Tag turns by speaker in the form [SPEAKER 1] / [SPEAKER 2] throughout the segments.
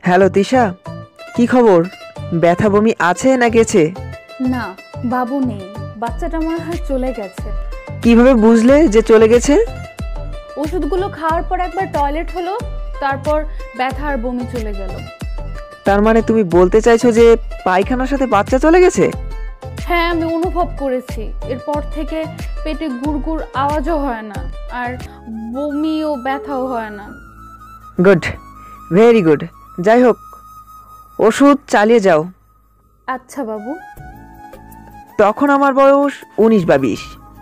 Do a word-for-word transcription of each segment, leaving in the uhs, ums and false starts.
[SPEAKER 1] Hello Tisha, কি খবর? ব্যথা বমি আছে না গেছে?
[SPEAKER 2] না, বাবু নেই, বাচ্চাটা মনে হয় চলে গেছে।
[SPEAKER 1] কিভাবে বুঝলে যে চলে গেছে?
[SPEAKER 2] ওষুধগুলো খাওয়ার পর একবার টয়লেট হলো, তারপর ব্যথা আর বমি চলে গেল।
[SPEAKER 1] তার মানে তুমি বলতে চাইছো যে পায়খানার সাথে বাচ্চা চলে গেছে?
[SPEAKER 2] হ্যাঁ, আমি অনুভব করেছি। এরপর থেকে পেটে গুড়গুড় আওয়াজও হয় না, আর বমি ও ব্যথাও হয় না।
[SPEAKER 1] Good, very good. যাই হোক, ওষুধ চালিয়ে যাও।
[SPEAKER 2] আচ্ছা বাবু।
[SPEAKER 1] তখন আমার বয়স উনিশ বা বিশ।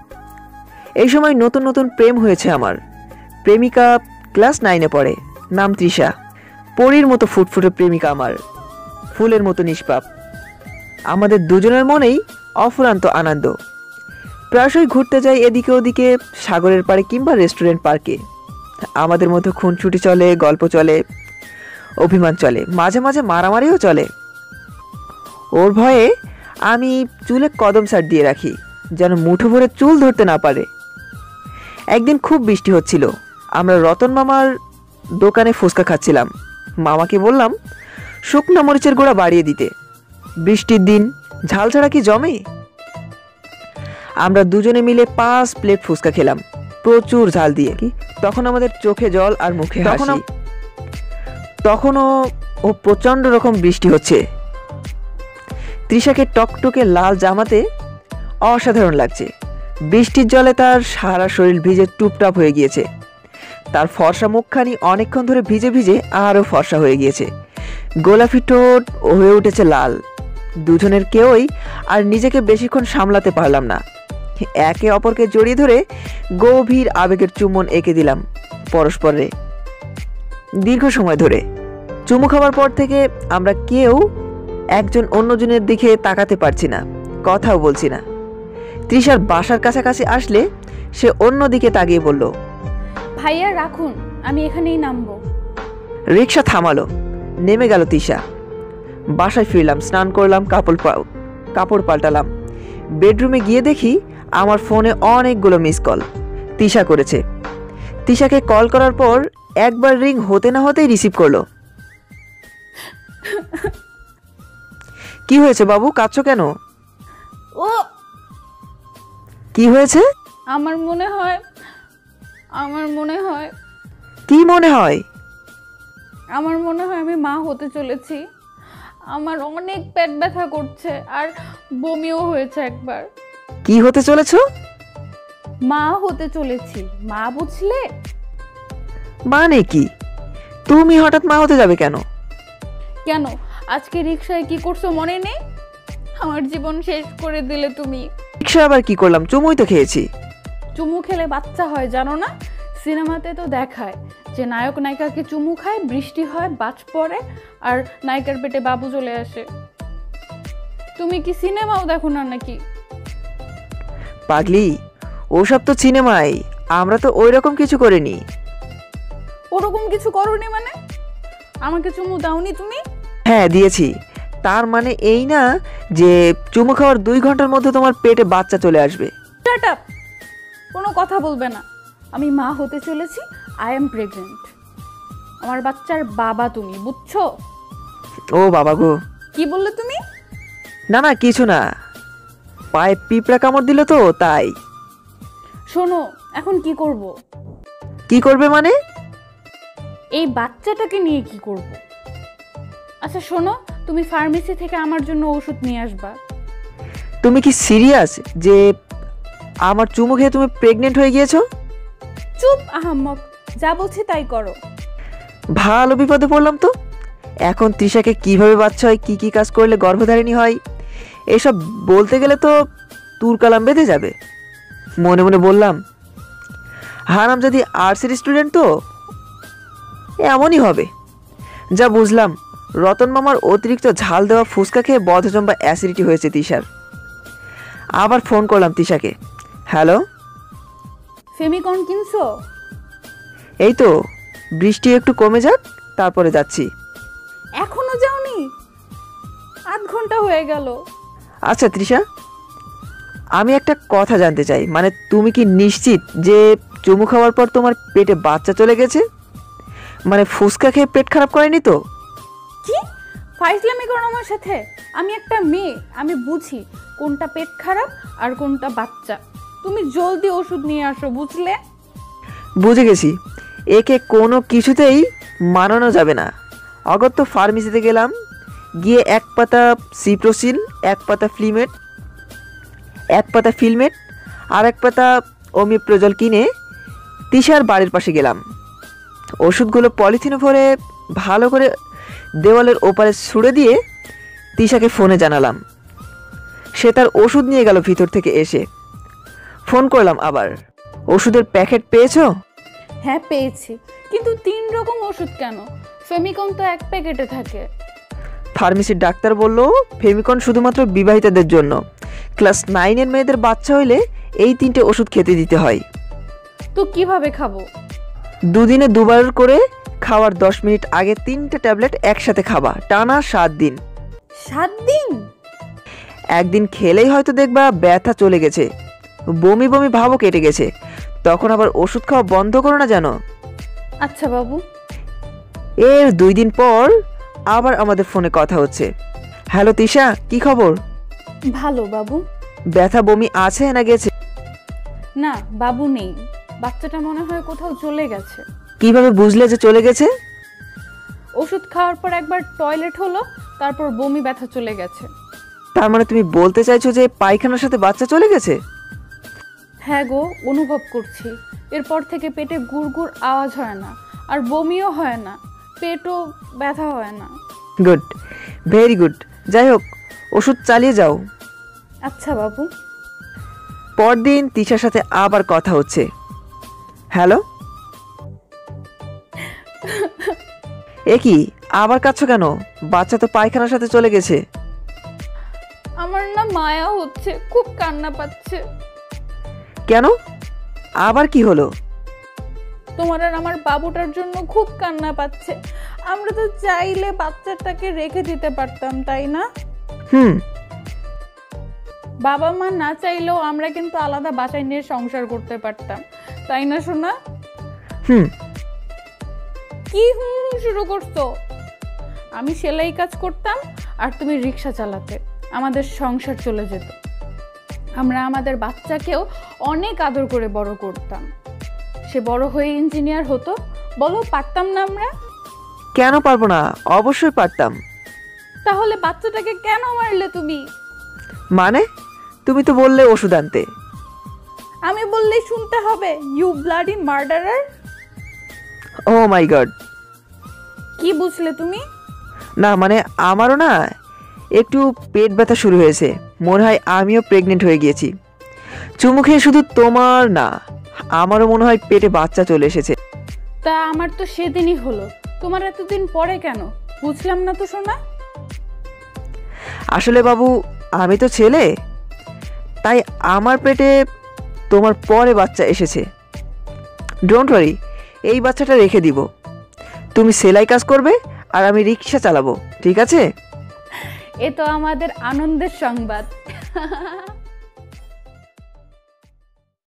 [SPEAKER 1] এই সময় নতুন নতুন প্রেম হয়েছে আমার। প্রেমিকা ক্লাস নাইনে পড়ে, নাম তৃষা। পরীর মতো ফুটফুটে প্রেমিকা আমার, ফুলের মতো নিষ্পাপ। আমাদের দুজনের মনেই অফুরান্ত আনন্দ। প্রায়শই ঘুরতে যাই এদিকে ওদিকে, সাগরের পাড়ে কিংবা রেস্টুরেন্ট পার্কে। আমাদের মধ্যে খুনছুটি চলে, গল্প চলে, অভিমান চলে, মাঝে মাঝে মারামারিও চলে। ওর ভয়ে আমি চুলে কদম সার দিয়ে রাখি, যেন মুঠো ভরে চুল ধরতে না পারে। একদিন খুব বৃষ্টি হচ্ছিল। আমরা রতন মামার দোকানে ফুচকা খাচ্ছিলাম। মামাকে বললাম শুকনো মরিচের গুঁড়া বাড়িয়ে দিতে। বৃষ্টির দিন ঝাল ছাড়া কি জমে? আমরা দুজনে মিলে পাঁচ প্লেট ফুচকা খেলাম, প্রচুর ঝাল দিয়ে। কি তখন আমাদের চোখে জল আর মুখে হাসি। তখনও ও প্রচণ্ড রকম বৃষ্টি হচ্ছে। তৃষাকে টকটকে লাল জামাতে অসাধারণ লাগছে। বৃষ্টির জলে তার সারা শরীর ভিজে টুপটাপ হয়ে গিয়েছে। তার ফর্সা মুখখানি অনেকক্ষণ ধরে ভিজে ভিজে আরও ফর্সা হয়ে গিয়েছে। গোলাপি ঠোঁট হয়ে উঠেছে লাল। দুজনের কেউই আর নিজেকে বেশিক্ষণ সামলাতে পারলাম না। একে অপরকে জড়িয়ে ধরে গভীর আবেগের চুম্বন এঁকে দিলাম পরস্পরে দীর্ঘ সময় ধরে। চুমু খাওয়ার পর থেকে আমরা কেউ একজন অন্যজনের দিকে তাকাতে পারছি না, কথাও বলছি না। তৃষার বাসার কাছাকাছি আসলে সে অন্য দিকে তাকিয়ে বলল,
[SPEAKER 2] ভাইয়া রাখুন, আমি এখানেই নামবো।
[SPEAKER 1] রিক্সা থামালো, নেমে গেল তৃষা। বাসায় ফিরলাম, স্নান করলাম, কাপড় কাপড় পাল্টালাম। বেডরুমে গিয়ে দেখি আমার ফোনে অনেকগুলো মিস কল তৃষা করেছে। তৃষাকে কল করার পর একবার রিং হতে না হতেই রিসিভ করলো। কি হয়েছে বাবু, কাঁদছো কেন?
[SPEAKER 2] ও
[SPEAKER 1] কি হয়েছে?
[SPEAKER 2] আমার মনে হয় আমার মনে হয়
[SPEAKER 1] কি মনে হয়?
[SPEAKER 2] আমার মনে হয় আমি মা হতে চলেছি। আমার অনেক পেট ব্যথা করছে আর বমিও হয়েছে একবার।
[SPEAKER 1] কি হতে চলেছো?
[SPEAKER 2] মা হতে চলেছি। মা বুঝলে?
[SPEAKER 1] মানে কি? তুমি হঠাৎ মা হতে যাবে কেন?
[SPEAKER 2] কেন, আজকে রিক্সায় কি করছো মনে নেই? আমার জীবন শেষ করে দিলে তুমি।
[SPEAKER 1] রিক্সা আবার কি করলাম? চুমুই তো খেয়েছি।
[SPEAKER 2] চুমু খেলে বাচ্চা হয় জানো না? সিনেমাতে তো দেখায় যে নায়ক নায়িকাকে চুমু খায়, বৃষ্টি হয়, বাজ পড়ে, আর নায়িকার পেটে বাবু চলে আসে। তুমি কি সিনেমাও দেখো না নাকি?
[SPEAKER 1] পাগলি, ওসব তো সিনেমাই, আমরা তো ওই রকম কিছু করিনি।
[SPEAKER 2] ওরকম কিছু করোনি মানে? আমাকে চুমু দাওনি তুমি?
[SPEAKER 1] হ্যাঁ দিয়েছি। তার মানে এই না যে চুমু খাওয়ার দুই ঘন্টার মধ্যে তোমার পেটে বাচ্চা চলে আসবে।
[SPEAKER 2] শাট আপ, কোনো কথা বলবে না। আমি মা হতে চলেছি, আই এম প্রেগনেন্ট। আমার বাচ্চার বাবা তুমি, বুঝছো?
[SPEAKER 1] ও বাবা গো।
[SPEAKER 2] কি বললে তুমি?
[SPEAKER 1] না না কিছু না, পায়ে পিঁপড়া কামড় দিল তো তাই।
[SPEAKER 2] শোনো, এখন কি করব?
[SPEAKER 1] কি করবে মানে?
[SPEAKER 2] এই বাচ্চাটাকে নিয়ে কি করব? আচ্ছা শোনো, তুমি ফার্মেসি থেকে আমার জন্য ওষুধ নিয়ে আসবা।
[SPEAKER 1] তুমি কি সিরিয়াস যে আমার চুমু খেয়ে তুমি প্রেগনেন্ট হয়ে গিয়েছো?
[SPEAKER 2] চুপ আহাম্মক, যা বলছি তাই করো।
[SPEAKER 1] ভালো বিপদে পড়লাম তো। এখন তৃষাকে কিভাবে বাচ্চা হয়, কি কি কাজ করলে গর্ভধারিণী হয়, এসব বলতে গেলে তো তুরকালাম বেঁধে যাবে। মনে মনে বললাম, হারাম যদি আর্টসের স্টুডেন্ট তো এমনই হবে। যা বুঝলাম, রতন মামার অতিরিক্ত ঝাল দেওয়া ফুচকা খেয়ে বদহজম বা অ্যাসিডিটি হয়েছে তৃষার। আবার ফোন করলাম তৃষাকে। হ্যালো,
[SPEAKER 2] ফেমিকন কিনছো?
[SPEAKER 1] এই তো, বৃষ্টি একটু কমে যাক তারপরে যাচ্ছি।
[SPEAKER 2] এখনো যাওনি? আধ ঘন্টা হয়ে গেল।
[SPEAKER 1] আচ্ছা তৃষা, আমি একটা কথা জানতে চাই, মানে তুমি কি নিশ্চিত যে চুমু খাওয়ার পর তোমার পেটে বাচ্চা চলে গেছে? মানে ফুচকা খেয়ে পেট খারাপ করেনি তো?
[SPEAKER 2] কি ফাইজলামি করো আমার সাথে? আমি একটা মেয়ে, আমি বুঝি কোনটা পেট খারাপ আর কোনটা বাচ্চা। তুমি জলদি ওষুধ নিয়ে আসো, বুঝলে?
[SPEAKER 1] বুঝে গেছি, একে কোনো কিছুতেই মানানো যাবে না। অগত্য ফার্মেসিতে গেলাম, গিয়ে এক পাতা সিপ্রোসিল, এক পাতা ফ্লিমেট, এক পাতা ফিলমেট আর এক পাতা ওমিপ্রোজল কিনে তিশার বাড়ির পাশে গেলাম। ওষুধগুলো পলিথিনে ভরে ভালো করে দেওয়ালের ওপারে ছুঁড়ে দিয়ে তিশাকে ফোনে জানালাম। সে তার ওষুধ নিয়ে গেল ভিতর থেকে এসে। ফোন করলাম আবার, ওষুধের প্যাকেট পেয়েছো?
[SPEAKER 2] হ্যাঁ পেয়েছি, কিন্তু তিন রকম ওষুধ কেন? ফেমিকন তো এক প্যাকেটে থাকে।
[SPEAKER 1] ফার্মেসির ডাক্তার বলল ফেমিকন শুধুমাত্র বিবাহিতাদের জন্য। ক্লাস নাইনের মেয়েদের বাচ্চা হইলে এই তিনটে ওষুধ খেতে দিতে হয়।
[SPEAKER 2] তো কিভাবে খাবো?
[SPEAKER 1] দুদিনে দুবার করে খাওয়ার দশ মিনিট আগে তিনটে ট্যাবলেট একসাথে খাবা, টানা সাত দিন।
[SPEAKER 2] সাত দিন?
[SPEAKER 1] একদিন খেলেই হয়তো দেখবা ব্যথা চলে গেছে, বমি বমি ভাবও কেটে গেছে, তখন আবার ওষুধ খাওয়া বন্ধ করো না জানো।
[SPEAKER 2] আচ্ছা বাবু।
[SPEAKER 1] এর দুই দিন পর আবার আমাদের ফোনে কথা হচ্ছে। হ্যালো তিশা, কি খবর?
[SPEAKER 2] ভালো বাবু।
[SPEAKER 1] ব্যথা বমি আছে না গেছে?
[SPEAKER 2] না বাবু নেই, বাচ্চাটা মনে হয় কোথাও চলে গেছে।
[SPEAKER 1] কিভাবে বুঝলে যে চলে গেছে?
[SPEAKER 2] ওষুধ খাওয়ার পর একবার টয়লেট হলো, তারপর বমি ব্যথা চলে গেছে।
[SPEAKER 1] তার মানে তুমি বলতে চাইছো যে পায়খানার সাথে বাচ্চা চলে গেছে?
[SPEAKER 2] হ্যাঁ গো, অনুভব করছি। এরপর থেকে পেটে গুড়গুড় আওয়াজ হয় না, আর বমিও হয় না, পেটও ব্যথা হয় না।
[SPEAKER 1] Good, very good. যাই হোক, ওষুধ চালিয়ে যাও।
[SPEAKER 2] আচ্ছা বাবু।
[SPEAKER 1] পরদিন তিশার সাথে আবার কথা হচ্ছে। হ্যালো, এ কি আবার কাঁদছো কেন? বাচ্চা তো পায়খানার সাথে চলে গেছে।
[SPEAKER 2] আমার না মায়া হচ্ছে, খুব কান্না পাচ্ছে।
[SPEAKER 1] কেন, আবার কি হলো?
[SPEAKER 2] তোমার আর আমার বাবুটার জন্য খুব কান্না পাচ্ছে। আমরা তো চাইলে বাচ্চাটাকে রেখে দিতে পারতাম, তাই না?
[SPEAKER 1] হুম।
[SPEAKER 2] বাবা মা না চাইলেও আমরা কিন্তু আলাদা বাসায় নিয়ে সংসার করতে পারতাম, তাই না সোনা?
[SPEAKER 1] হুম।
[SPEAKER 2] কি হুম শুরু করছো? আমি সেলাই কাজ করতাম আর তুমি রিক্সা চালাতে, আমাদের সংসার চলে যেত। আমরা আমাদের বাচ্চাকেও অনেক আদর করে বড় করতাম। সে বড় হয়ে ইঞ্জিনিয়ার হতো, বলো পারতাম না আমরা?
[SPEAKER 1] কেন পারবো না, অবশ্যই পারতাম।
[SPEAKER 2] তাহলে বাচ্চাটাকে কেন মারলে তুমি?
[SPEAKER 1] মানে তুমি তো বললে ওষুধ আনতে।
[SPEAKER 2] আমি বললেই শুনতে হবে? You bloody murderer.
[SPEAKER 1] Oh my god.
[SPEAKER 2] কি বুঝলে তুমি?
[SPEAKER 1] না মানে আমারও না একটু পেট ব্যথা শুরু হয়েছে, মনে হয় আমিও প্রেগনেন্ট হয়ে গিয়েছি। চুমু খেয়ে শুধু তোমার না, আমারও মনে হয় পেটে বাচ্চা চলে এসেছে।
[SPEAKER 2] তা আমার তো সেদিনই হলো, তোমার এতদিন পরে কেন? বুঝলাম না তো সোনা।
[SPEAKER 1] আসলে বাবু, আমি তো ছেলে, তাই আমার পেটে তোমার পরে বাচ্চা এসেছে। ডোন্ট ওয়ারি, এই বাচ্চাটা রেখে দিব। তুমি সেলাই কাজ করবে আর আমি রিক্সা চালাবো, ঠিক আছে?
[SPEAKER 2] এ তো আমাদের আনন্দের সংবাদ।